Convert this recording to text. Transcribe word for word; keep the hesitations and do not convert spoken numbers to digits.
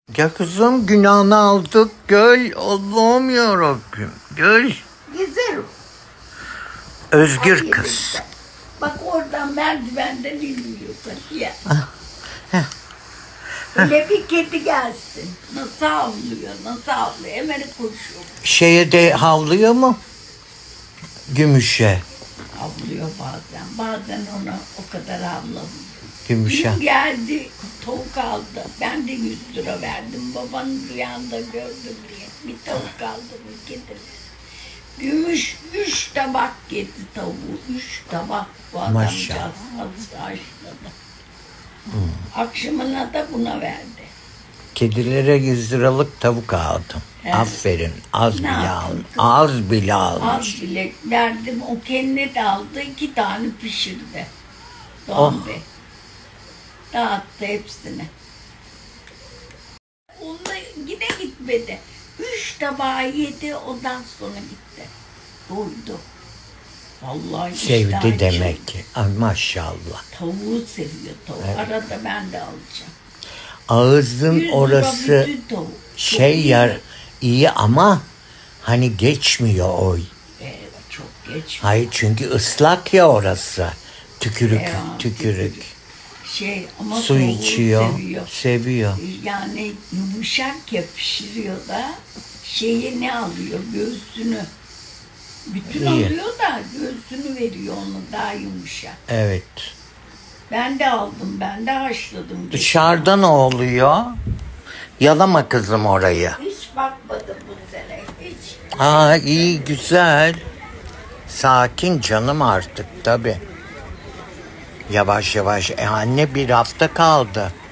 Ya kızım günahını aldık. Göl. Allah'ım yarabbim. Göl. Güzel. Özgür Ay, kız. yedim. Bak oradan merdivenden inmiyor katiye. Ah, heh. Öyle bir kedi gelsin. Nasıl havlıyor, nasıl havlıyor. Hemen koşuyor. Şeye de havlıyor mu? Gümüşe. Havlıyor bazen. Bazen ona o kadar havlamıyor. Gümüşe. Dün geldi, tavuk aldı. Ben de yüz lira verdim. Babanın rüyanda gördüm diye. Bir tavuk aldım, bir kedi. Gümüş üç tabak yedi tavuğu. Üç tabak bu adamcağız. Nasıl haşladı. Hmm. Akşamına da buna verdi. Kedilere yüz liralık tavuk aldım. Evet. Aferin. Az Ne bile yaptın almış. kız? Az bile almış. Az bile verdim. O kendine de aldı. İki tane pişirdi. Oh. Doğan Bey. Dağıttı hepsini. Onunla yine gitmedi. Üç tabağı yedi. Ondan sonra gitti. Doydu. Vallahi Sevdi demek ki. Ay maşallah. Tavuğu seviyor tavuğu. Evet. Arada ben de alacağım. Ağzın orası şey yer iyi ama hani geçmiyor o. Evet, çok geçmiyor. Hayır çünkü ıslak ya orası. Tükürük, evet, tükürük. tükürük. Şey ama su içiyor, seviyor. seviyor. Yani yumuşak ya pişiriyor da şeyi ne alıyor? Göğsünü. Bütün İyi. alıyor da göğsünü veriyor onu daha yumuşak. Evet. Ben de aldım, ben de haşladım. Dışarıda ne oluyor? Yalama kızım orayı. Hiç bakmadım bu sene, hiç. Aa iyi, güzel. Sakin canım artık tabii. Yavaş yavaş. E anne bir hafta kaldı.